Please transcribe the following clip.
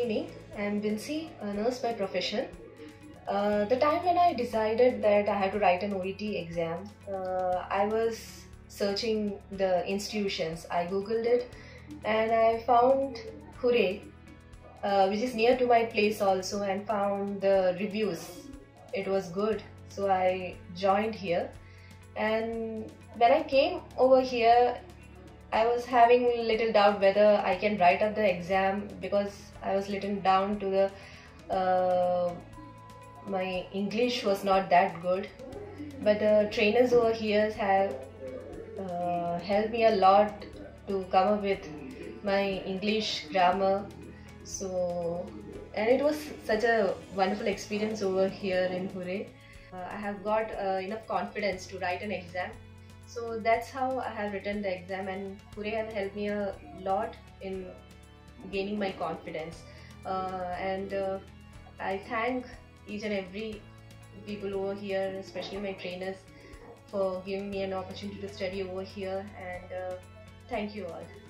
evening. I'm Vincy, a nurse by profession. The time when I decided that I had to write an OET exam, I was searching the institutions. I googled it and I found Hooray, which is near to my place also, and found the reviews. It was good, so I joined here. And when I came over here, I was having a little doubt whether I can write up the exam because I was little down to my English was not that good. But the trainers over here have helped me a lot to come up with my English grammar. And it was such a wonderful experience over here in Hooray. I have got enough confidence to write an exam. So that's how I have written the exam, and Hooray have helped me a lot in gaining my confidence. I thank each and every people over here, especially my trainers, for giving me an opportunity to study over here, and thank you all.